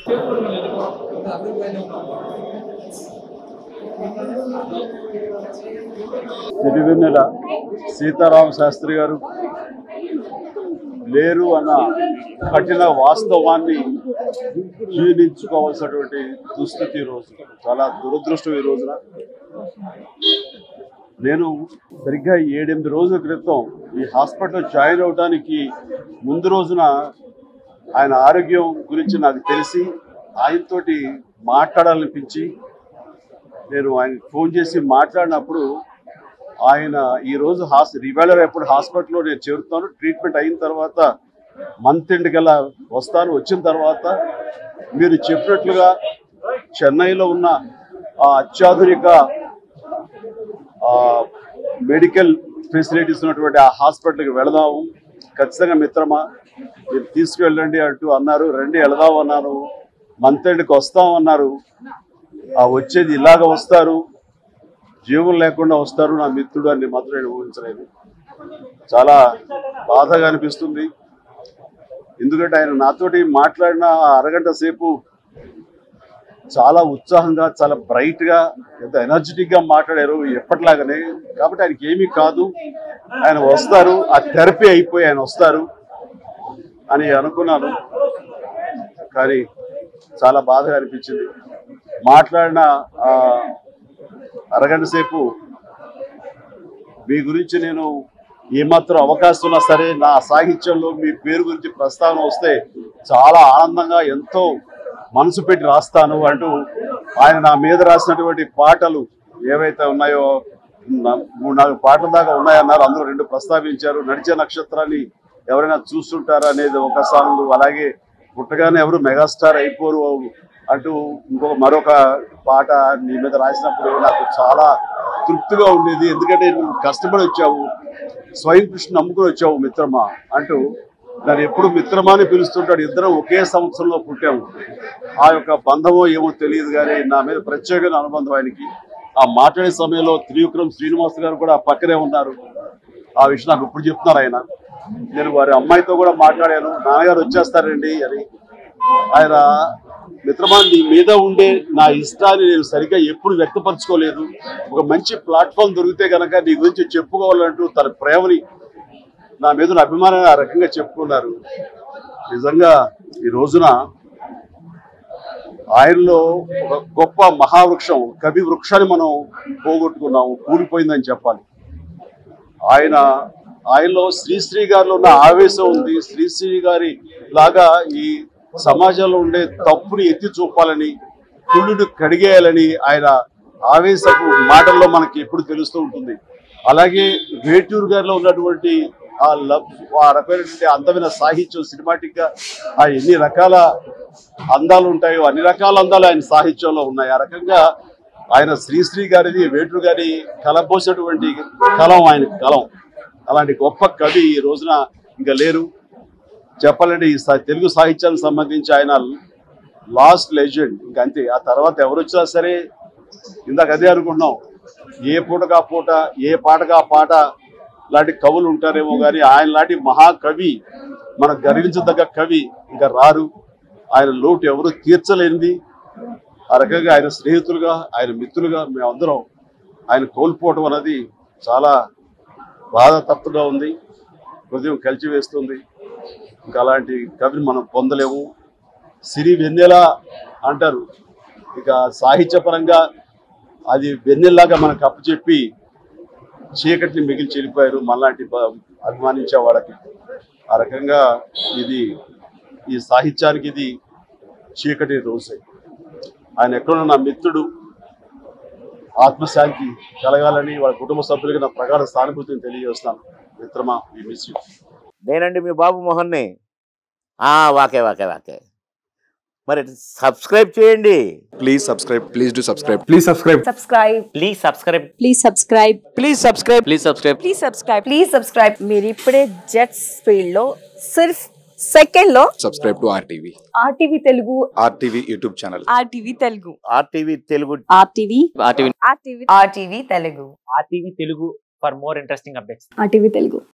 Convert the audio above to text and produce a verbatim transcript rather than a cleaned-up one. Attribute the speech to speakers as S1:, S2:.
S1: సిరివెన్నెల సీతారామ శాస్త్రి గారు లేరు అన్న కఠిన వాస్తవాన్ని జీర్ణించుకోవాల్సినటువంటి దుస్థితి ఈ రోజు. చాలా దురదృష్టం. ఈ రోజున నేను సరిగ్గా ఏడెనిమిది రోజుల క్రితం ఈ హాస్పిటల్లో జాయిన్ అవడానికి ముందు రోజున ఆయన ఆరోగ్యం గురించి నాకు తెలిసి ఆయనతోటి మాట్లాడాలనిపించి నేను ఆయన ఫోన్ చేసి మాట్లాడినప్పుడు ఆయన ఈరోజు హాస్ రివైలర్ ఎప్పుడు హాస్పిటల్లో నేను చేరుతాను, ట్రీట్మెంట్ అయిన తర్వాత మంత్ ఎండ్ కల్లా వస్తాను, వచ్చిన తర్వాత మీరు చెప్పినట్లుగా చెన్నైలో ఉన్న ఆ అత్యాధునిక మెడికల్ ఫెసిలిటీస్ ఉన్నటువంటి ఆ హాస్పిటల్కి వెళదాము, ఖచ్చితంగా మిత్రమా మీరు తీసుకువెళ్ళండి అంటూ అన్నారు. రండి వెళదాం అన్నాను. మంత్ ఎండ్కి వస్తామన్నారు. ఆ వచ్చేది ఇలాగ వస్తారు, జీవం లేకుండా వస్తారు నా మిత్రుడు అని మాత్రం నేను ఊహించలేదు. చాలా బాధగా అనిపిస్తుంది. ఎందుకంటే ఆయన నాతోటి మాట్లాడిన అరగంట సేపు చాలా ఉత్సాహంగా, చాలా బ్రైట్గా, ఎంత ఎనర్జెటిక్గా మాట్లాడారు ఎప్పటిలాగానే. కాబట్టి ఆయనకి ఏమీ కాదు, ఆయన వస్తారు, ఆ థెరపీ అయిపోయి ఆయన వస్తారు అని అనుకున్నాను. కానీ చాలా బాధగా అనిపించింది. మాట్లాడిన అరగంట సేపు మీ గురించి నేను ఏమాత్రం అవకాశం ఉన్నా సరే నా సాహిత్యంలో మీ పేరు గురించి ప్రస్తావన వస్తే చాలా ఆనందంగా ఎంతో మనసు పెట్టి రాస్తాను అంటూ ఆయన నా మీద రాసినటువంటి పాటలు ఏవైతే ఉన్నాయో మూడు నాలుగు పాటల దాకా ఉన్నాయన్నారు. అందులో రెండు ప్రస్తావించారు. నడిచే నక్షత్రాన్ని ఎవరైనా చూస్తుంటారా అనేది ఒక సాంగ్, అలాగే పుట్టగానే ఎవరు మెగాస్టార్ అయిపోరు అంటూ ఇంకొక మరొక పాట నీ మీద రాసినప్పుడు నాకు చాలా తృప్తిగా ఉండేది. ఎందుకంటే నువ్వు కష్టపడి వచ్చావు, స్వయం కృష్ణ నమ్ముకుని వచ్చావు మిత్రమా అంటూ నన్ను ఎప్పుడు మిత్రమా అని పిలుస్తుంటాడు. ఇద్దరం ఒకే సంవత్సరంలో పుట్టాము. ఆ యొక్క బంధమో ఏమో తెలియదు, కానీ నా మీద ప్రత్యేకమైన అనుబంధం ఆయనకి. ఆ మాట్లాడే సమయంలో త్రివిక్రమ్ శ్రీనివాస్ గారు కూడా పక్కనే ఉన్నారు. ఆ విషయం నాకు ఇప్పుడు చెప్తున్నారు ఆయన. నేను వారి అమ్మాయితో కూడా మాట్లాడాను, నాన్నగారు వచ్చేస్తారండి అని. ఆయన మిత్రమా నీ మీద ఉండే నా ఇష్టాన్ని నేను సరిగ్గా ఎప్పుడు వ్యక్తపరచుకోలేదు, ఒక మంచి ప్లాట్ఫామ్ దొరికితే కనుక నీ గురించి చెప్పుకోవాలంటూ తన ప్రేమని, నా మీద ఉన్న అభిమానాన్ని ఆ రకంగా చెప్పుకున్నారు. నిజంగా ఈ రోజున ఆయనలో ఒక గొప్ప మహావృక్షం, కవి వృక్షాన్ని మనం పోగొట్టుకున్నాము, కూలిపోయిందని చెప్పాలి. ఆయన ఆయనలో శ్రీశ్రీ గారిలో ఉన్న ఆవేశం ఉంది. శ్రీశ్రీ గారి లాగా ఈ సమాజంలో ఉండే తప్పుని ఎత్తి చూపాలని, కుళ్ళును కడిగేయాలని ఆయన ఆవేశపు మాటల్లో మనకి ఎప్పుడు తెలుస్తూ ఉంటుంది. అలాగే వేటూరు గారిలో ఉన్నటువంటి ఆ లవ్, ఆ రకమైనటువంటి అందమైన సాహిత్యం, సినిమాటిక్ గా ఆ ఎన్ని రకాల అందాలు ఉంటాయో అన్ని రకాల అందాలు ఆయన సాహిత్యంలో ఉన్నాయి. ఆ రకంగా ఆయన శ్రీశ్రీ గారిది, వేటూరు గారి కలబోసినటువంటి కలం ఆయన కలం. అలాంటి గొప్ప కవి ఈ రోజున ఇంకా లేరు. చెప్పాలంటే ఈ తెలుగు సాహిత్యానికి సంబంధించి ఆయన లాస్ట్ లెజెండ్, ఇంకా అంతే. ఆ తర్వాత ఎవరు వచ్చినా సరే, ఇందాక అదే అనుకుంటున్నాం, ఏ పూటగా పూట, ఏ పాటగా పాట లాంటి కవులు ఉంటారేమో కానీ ఆయన లాంటి మహాకవి, మనకు గర్వించదగ్గ కవి ఇంకా రారు. ఆయన లోటు ఎవరు తీర్చలేనిది. ఆ రకంగా ఆయన స్నేహితులుగా, ఆయన మిత్రులుగా మేమందరం ఆయన కోల్పోవటం అనేది చాలా బాధ తప్పుగా ఉంది, హృదయం కలిచివేస్తుంది. ఇంకా అలాంటి కవిని మనం పొందలేము. సిరి వెన్నెల అంటారు, ఇక సాహిత్యపరంగా అది వెన్నెల్లాగా మనకు అప్పచెప్పి చీకటిని మిగిల్చి వెళ్ళిపోయారు మనలాంటి అభిమానించే వాళ్ళకి. ఆ రకంగా ఇది ఈ సాహిత్యానికి ఇది చీకటి రోజే. ఆయన ఎక్కడున్న నా మిత్రుడు ఆత్మశాంతి కలగాలని వాళ్ళ కుటుంబ సభ్యులకి నా ప్రగాఢ సానుభూతిని తెలియజేస్తున్నాను. మిత్రమా, ఈ మిస్ యూ.
S2: నేనండి మీ బాబు మోహన్ని. వాకే వాకే వాకే మరి సబ్స్క్రైబ్ చేయండి.
S3: Please subscribe. Please do subscribe. Please subscribe.
S4: Subscribe.
S2: Please subscribe.
S4: Please subscribe.
S2: Please subscribe. Please subscribe.
S4: Please subscribe. Please subscribe. మీరు ఇప్పుడే జెట్స్ ఫీల్డ్ లో సిర్ఫ్ సెకండ్ లో
S3: subscribe to RTV.
S4: RTV Telugu.
S3: RTV YouTube channel.
S4: RTV Telugu.
S2: RTV Telugu.
S4: RTV.
S2: RTV.
S4: RTV. RTV Telugu.
S5: RTV Telugu for more interesting updates.
S4: RTV Telugu.